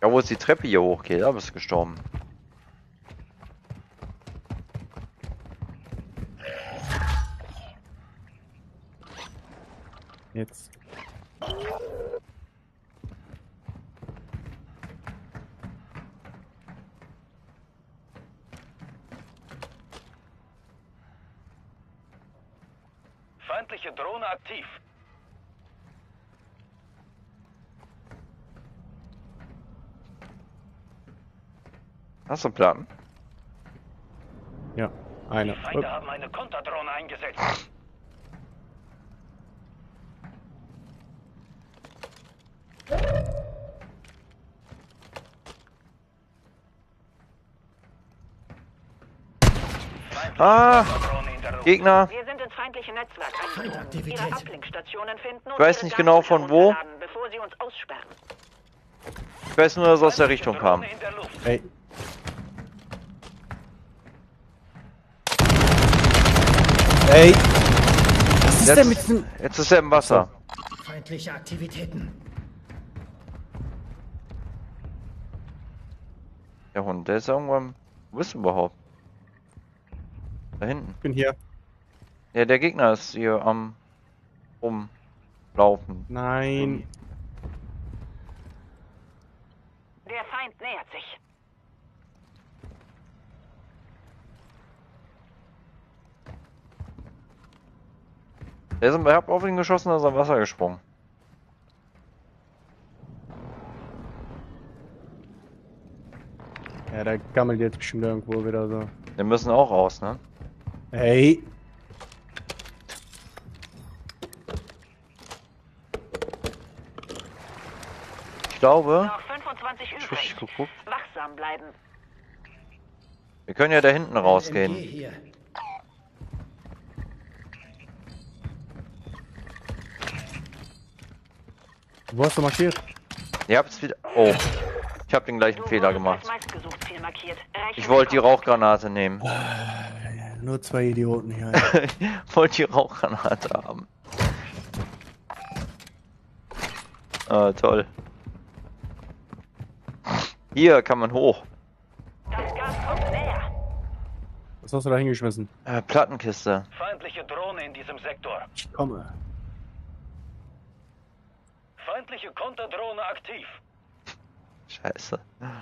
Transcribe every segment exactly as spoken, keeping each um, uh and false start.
Da wo es die Treppe hier hochgeht, da bist du gestorben. Jetzt. Feindliche Drohne aktiv. Hast du einen Plan? Ja, eine. Die Feinde haben eine Konterdrohne eingesetzt. Ah! Gegner! Wir sind ins feindliche Netzwerk eingedrungen. Ihre Uplink-Stationen finden Ich weiß nicht genau von wo. bevor sie uns aussperren. Ich weiß nur, dass es aus der Richtung kam. Ey. Ey! Was ist Jetzt, denn mit diesem... jetzt ist er im Wasser. Feindliche Aktivitäten. Der Hund, der ist irgendwann... Wo ist er überhaupt? Da hinten. Ich bin hier. Ja, der Gegner ist hier am rumlaufen. Nein. Der Feind nähert sich. Der ist, ich hab auf ihn geschossen, da ist er im Wasser gesprungen. Ja, der gammelt jetzt bestimmt irgendwo wieder so. Wir müssen auch raus, ne? Hey! Ich glaube... Noch fünfundzwanzig Ich übrig. richtig geguckt. Wachsam bleiben. Wir können ja da hinten M G rausgehen. hier. Wo hast du markiert? Ihr habt's wieder... Oh. Ich hab den gleichen Du Fehler wurdest gemacht. als meistgesucht Ziel markiert. Erreiche Ich wollte die Wachsam. Rauchgranate nehmen. Nur zwei Idioten hier. Ich wollte die Rauchgranate haben. Ah, toll. Hier kann man hoch. Das Gas kommt näher. Was hast du da hingeschmissen? Äh, Plattenkiste. Feindliche Drohne in diesem Sektor. Ich komme. Feindliche Konterdrohne aktiv. Scheiße.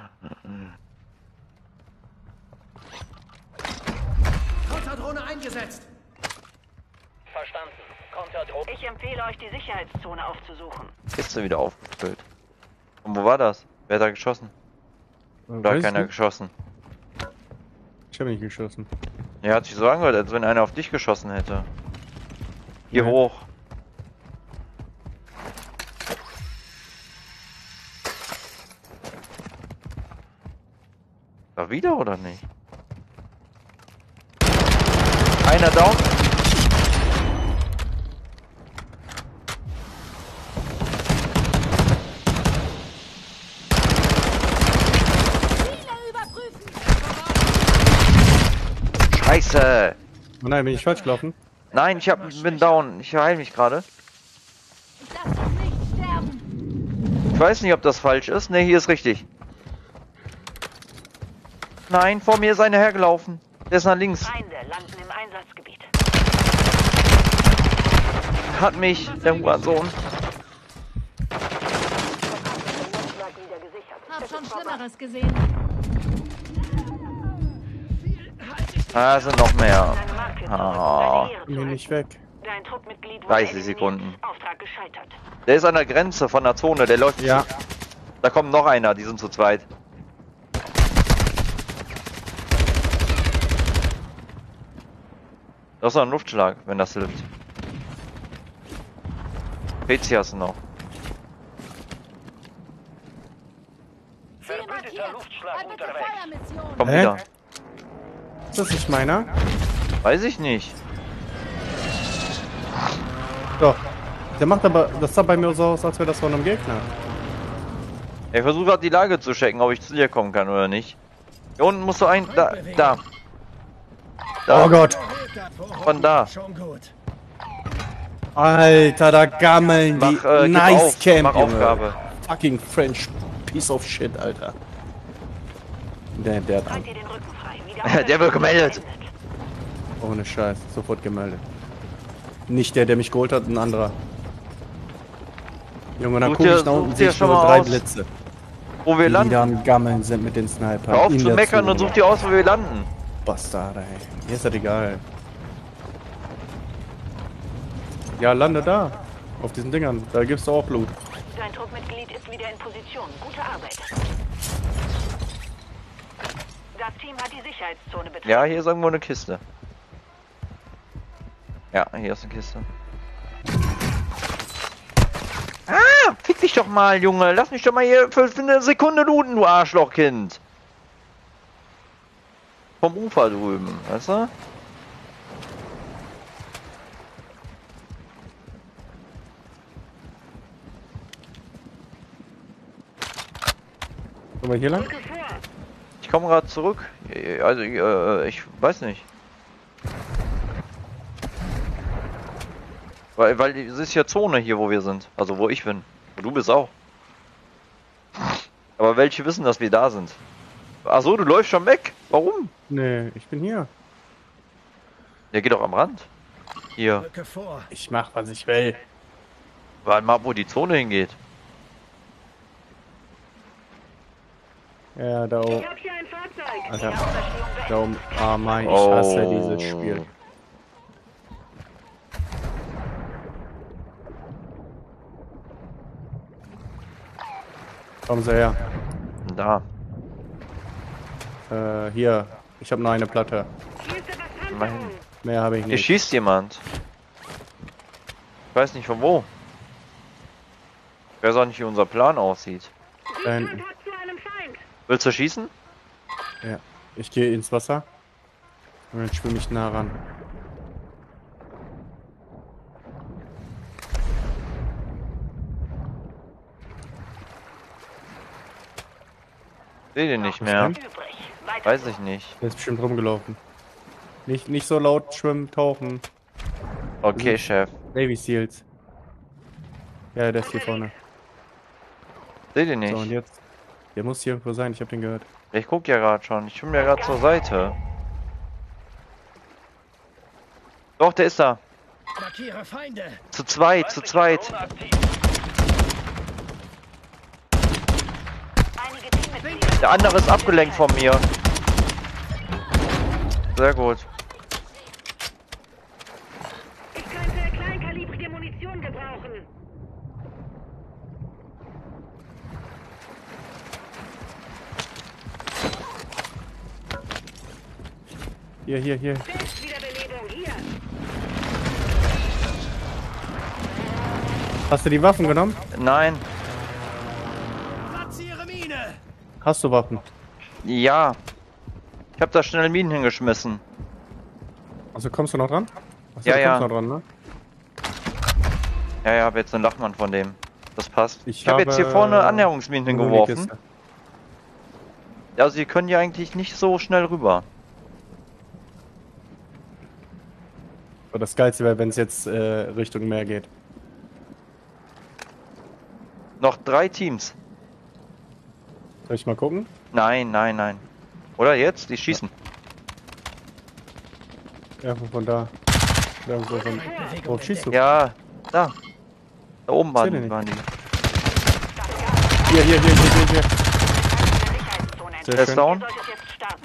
Konterdrohne eingesetzt. Verstanden. Konterdrohne. Ich empfehle euch, die Sicherheitszone aufzusuchen. Kiste wieder aufgefüllt. Und wo war das? Wer hat da geschossen? Da hat Weiß keiner nicht. geschossen. Ich habe nicht geschossen. Ja, hat sich so angehört, als wenn einer auf dich geschossen hätte. Hier Nein. hoch. Da wieder oder nicht? Einer down. Scheiße! Oh nein, bin ich falsch gelaufen? Nein, ich hab, bin down. Ich heile mich gerade. Lass uns nicht sterben. Ich weiß nicht, ob das falsch ist. Ne, hier ist richtig. Nein, vor mir ist einer hergelaufen. Der ist nach links. Feinde landen im Einsatzgebiet. Hat mich, der Hurensohn. Netzwerk wieder gesichert. Hab schon Schlimmeres gesehen. Ah, sind noch mehr. Deine Marke Ah. deine Ehre Bin hier nicht zurück. weg. Dein Truppmitglied wurde dreißig eliminiert. Sekunden. Auftrag gescheitert. Der ist an der Grenze von der Zone, der läuft. Ja. Da kommt noch einer, die sind zu zweit. Das ist noch ein Luftschlag, wenn das hilft. P C hast du noch. Ziel Verbündeter markiert. Luftschlag Erbitte unterwegs. Feuermission. Komm Hä? wieder. Ist das nicht meiner? Weiß ich nicht. Doch. Der macht aber, das sah bei mir so aus, als wäre das von einem Gegner. Ich versuche gerade die Lage zu checken, ob ich zu dir kommen kann oder nicht. Hier unten musst du ein... Da, da. Da. Oh Gott. Von da. Schon gut. Alter, da gammeln die. Mach, äh, gib nice auf. Camp, Mach Junge. Aufgabe. Fucking French piece of shit, Alter. Der, der hat Halt dir den Rücken frei. Der wird gemeldet. ohne Scheiß, sofort gemeldet. Nicht der, der mich geholt hat, ein anderer. Junge, dann Such guck dir- ich nach unten, such sehe dir ich schon nur mal drei aus. Blitze. Wo wir Die landen. wieder am Gammeln sind mit den Sniper. Hör auf In zu der meckern Zone, und such dir aus, wo wir landen. Bastard, ey. Mir ist das egal. Ja, lande da. Auf diesen Dingern. Da gibst du auch Blut. Dein Truppmitglied ist wieder in Position. Gute Arbeit. Das Team hat die Sicherheitszone betreten. Ja, hier ist irgendwo eine Kiste. Ja, hier ist eine Kiste. Ah, fick dich doch mal, Junge. Lass mich doch mal hier für, für eine Sekunde looten, du Arschlochkind. Vom Ufer drüben, weißt du? Sollen wir hier lang? Ich komme gerade zurück. Also, äh, ich weiß nicht. Weil, weil es ist ja Zone hier, wo wir sind. Also, wo ich bin. Und du bist auch. Aber welche wissen, dass wir da sind? Ach so, du läufst schon weg. Warum? Nee, ich bin hier. Der geht doch am Rand. Hier. Rücke vor. Ich mach, was ich will. Warte mal, wo die Zone hingeht. Ja, da oben. hab hier ein Fahrzeug. Alter. Auferstehung beendet. Da oben. Ah, mein, ich Oh. hasse dieses Spiel. Kommen Sie her. Da. Äh, hier. Ich habe nur eine Platte. Immerhin. Mehr habe ich Hier nicht. schießt jemand. Ich weiß nicht von wo. Ich weiß auch nicht, wie unser Plan aussieht. Da hinten. Willst du schießen? Ja. Ich gehe ins Wasser. Und dann schwimme ich nah ran. Sehe den nicht Was mehr. denn? Übrig. Weiter. Weiß ich nicht. Der ist bestimmt rumgelaufen. Nicht, nicht so laut schwimmen, tauchen. Okay, Chef. Navy Seals. Ja, der ist hier vorne. Sehe den So, und nicht. jetzt. Der muss hier irgendwo sein, ich habe den gehört. Ich guck ja gerade schon. Ich schwimme ja gerade zur Seite. Doch, der ist da. Markiere Feinde. Zu zweit, zu zweit. Drohne aktiv. Einige Teammitglieder. Der andere ist abgelenkt von mir. Sehr gut. Ich könnte kleinkalibrige Munition gebrauchen. Hier, hier, hier. Selbstwiederbelebung hier. Hast du die Waffen genommen? Nein. Platziere Mine. Hast du Waffen? Ja. Ich habe da schnell Minen hingeschmissen. Also kommst du noch dran? Achso, Ja, du ja. kommst noch dran, ne? Ja, ja, hab jetzt einen Lachmann von dem. Das passt. Ich Ich, habe jetzt hier habe, vorne äh, Annäherungsminen Nur die hingeworfen. Kiste. Also die können ja eigentlich nicht so schnell rüber. Aber das Geilste wäre, wenn es jetzt äh, Richtung Meer geht. Noch drei Teams. Soll ich mal gucken? Nein, nein, nein. Oder jetzt? Die schießen. Irgendwo von da. Irgendwo von. Wo schießt du? Ja, da. Da oben Sehe den waren, nicht. waren die. Hier, hier, hier, hier, hier, hier. Sicherheitszone Sehr Der ist schön. down. Ihr solltet jetzt starten.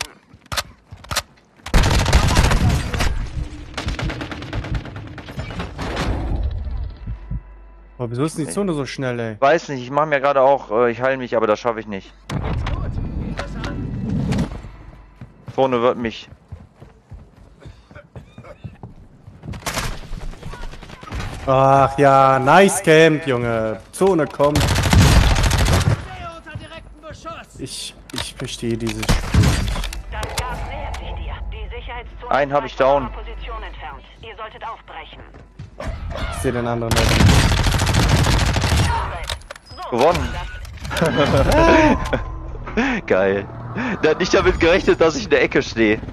Aber wieso ist denn die Zone so schnell, ey? Weiß nicht, ich mache mir gerade auch, äh, ich heile mich, aber das schaffe ich nicht. Geht's gut? Geht das an? Zone wird mich. Ach ja, nice Camp, Junge. Zone kommt. Stehe unter direktem Beschuss. Ich, ich verstehe dieses Spiel. Das Gas nähert sich dir. Die Sicherheitszone Einen ist hab ich weit von down. eurer Position entfernt. Ihr solltet aufbrechen. Ich sehe den anderen da. So, Gewonnen. das Geil. Der hat nicht damit gerechnet, dass ich in der Ecke stehe.